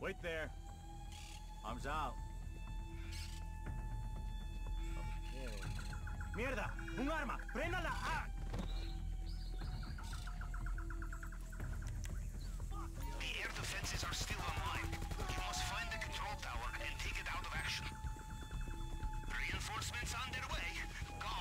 Wait there. Arms out. Okay. ¡Mierda! ¡Un arma! ¡Préndala! ¡Ah! The air defenses are still online. You must find the control tower and take it out of action. Reinforcements on their way. Go!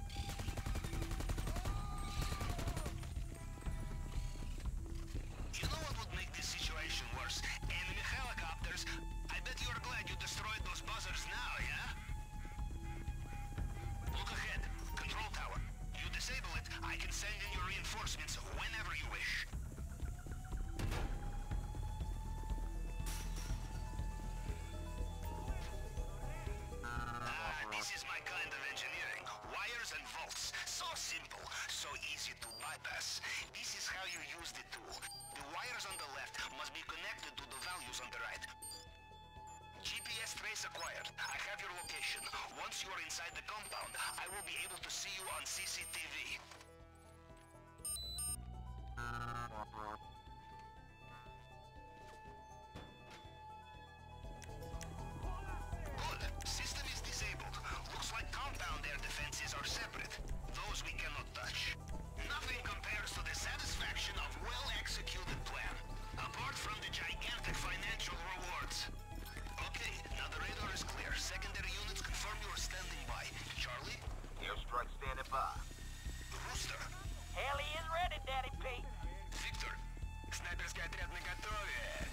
You know what would make this situation worse? Enemy helicopters. I bet you're glad you destroyed those buzzers now, yeah? Look ahead. Control tower. You disable it, I can send in your reinforcements whenever you wish. This is my kind of engineering. Wires and volts. So simple, so easy to bypass. This is how you use the tool. The wires on the left must be connected to the values on the right. GPS trace acquired. I have your location. Once you are inside the compound, I will be able to see you on CCTV. Good. System is disabled. Looks like compound air defenses are separate. Those we cannot touch. Nothing compares to the satisfaction of well-executed plan. Apart from the gigantic financial rewards. Okay, now the radar is clear. Secondary units confirm you are standing by. Charlie? Airstrike standing by. Rooster? Hell, he is ready, Daddy Pete. Victor? Снайперский отряд наготове.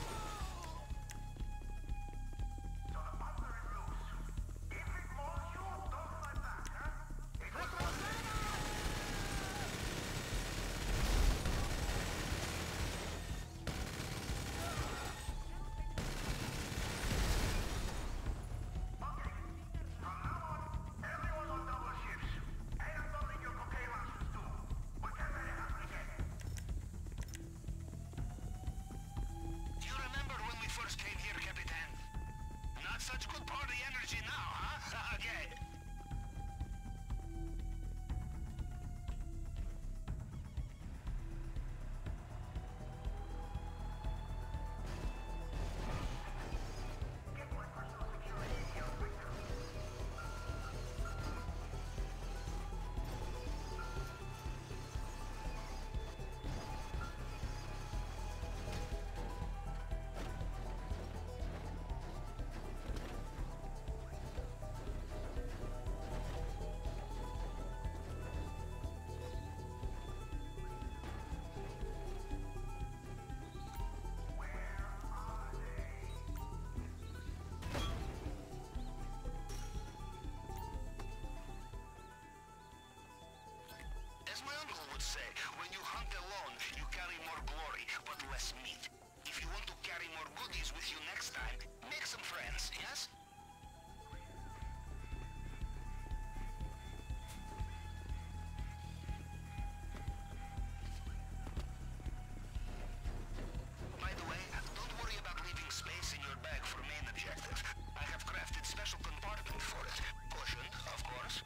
As my uncle would say, when you hunt alone, you carry more glory, but less meat. If you want to carry more goodies with you next time, make some friends, yes? By the way, don't worry about leaving space in your bag for main objective. I have crafted special compartment for it. Cushioned, of course.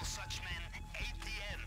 such men ATM,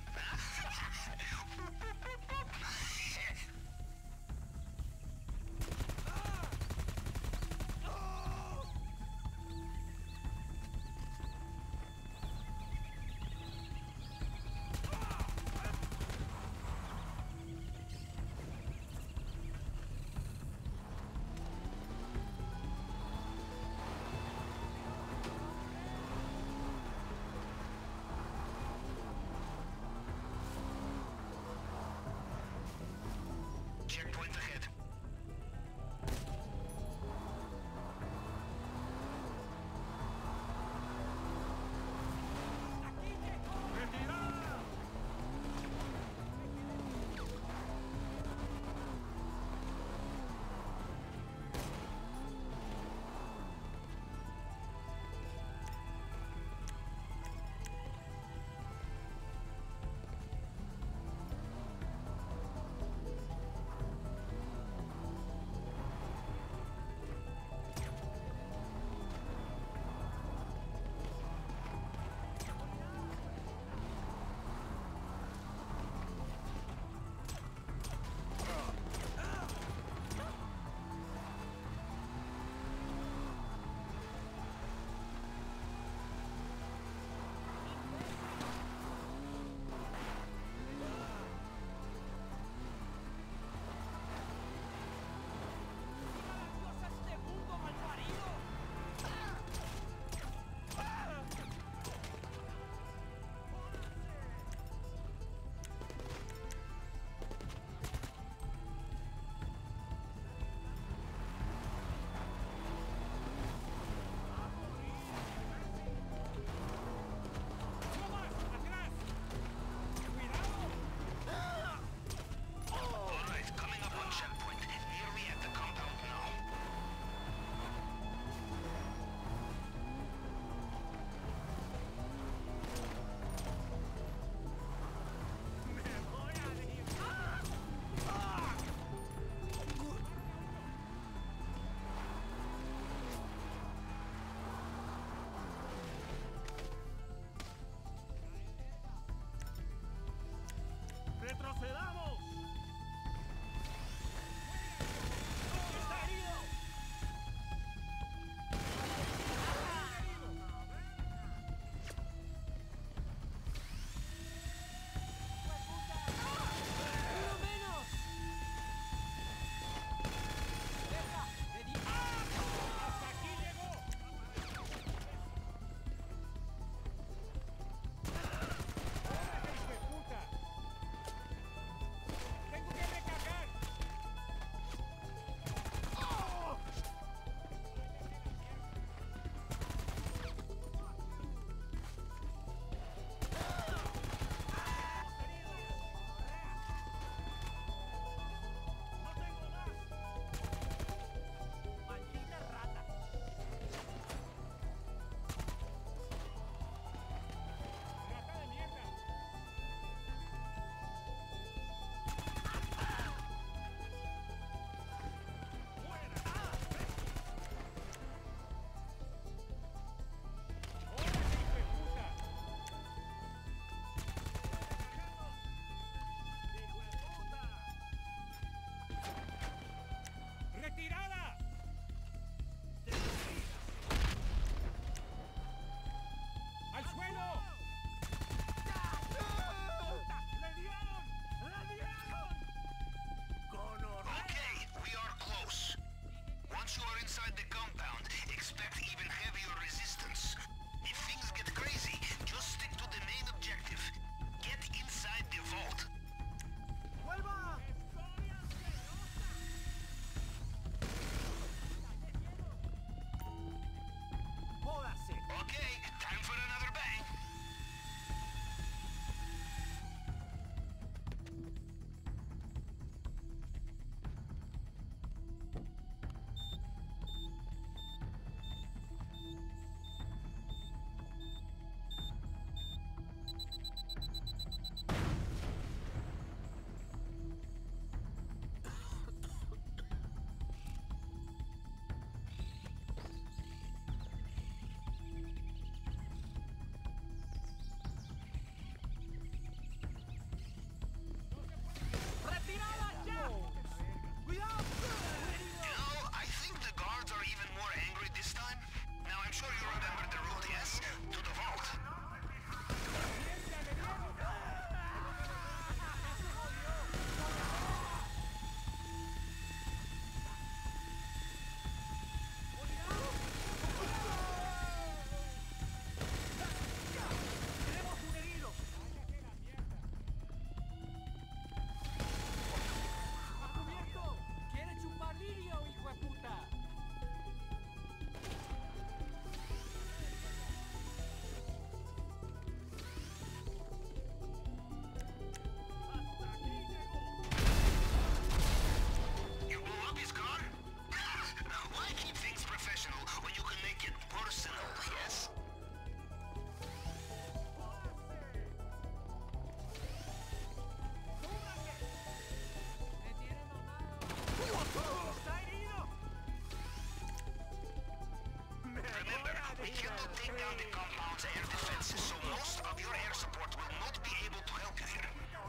down the compound's air defenses, so most of your air support will not be able to help you here.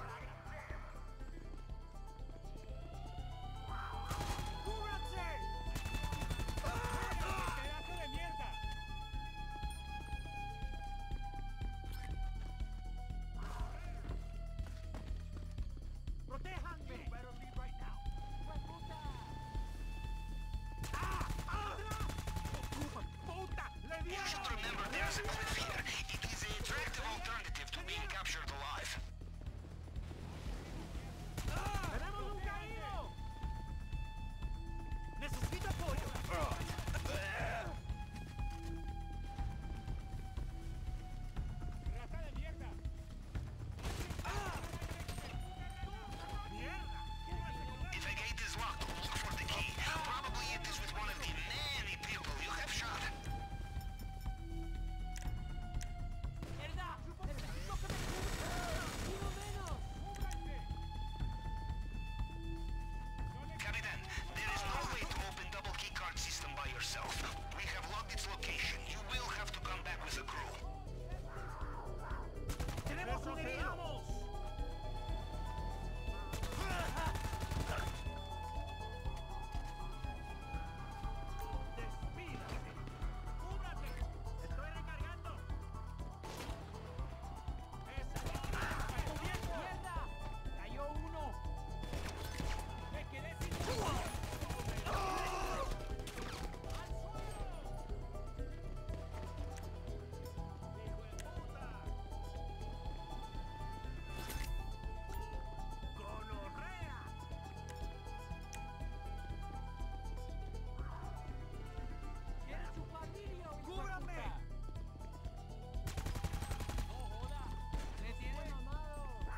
¡Cúbranse! ¡Pedazo de mierda! ¡Protéjanme! ¡Puta! ¡Le You dieron! should remember there's a cliff here. It is an attractive alternative to being captured alive. ¡Tenemos un caído! ¡Necesito apoyo! ¡Rata de mierda! ¡Mierda! If a gate is locked, look for the key. Probably it is with one of the many people you have shot. ¡Mierda! ¡Necesito que me cubra! ¡Tiro menos! Captain, there is no way to open double keycard system by yourself. We have logged its location. You will have to come back with a crew. ¡Tenemos un herido! ¡Despídase! ¡Cúbrate! ¡Estoy recargando! ¡Mierda! ¡Cayó uno! ¡Me quedé sin... ¡Al suelo! ¡Gonorrea! ¿Quieres un martirio? ¡Cúbrame! ¡No joda! ¡Me tiene mamado!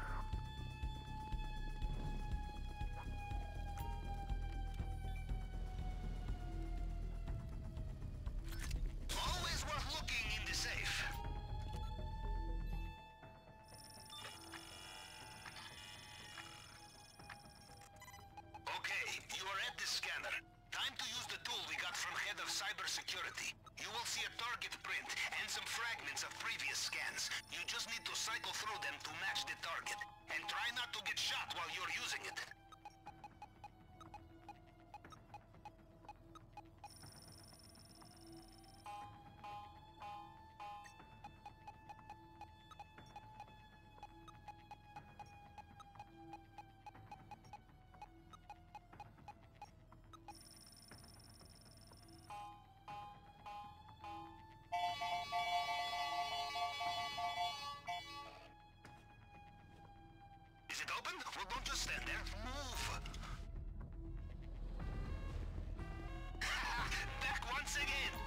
Always worth looking in the safe. Okay, you are at the scanner. Time to use the tool we got from head of cybersecurity. You will see a target print and some fragments of previous scans. You just need to cycle through them to match the target. And try not to get shot while you're using it. Is it open? Well, don't just stand there. Move! Back once again!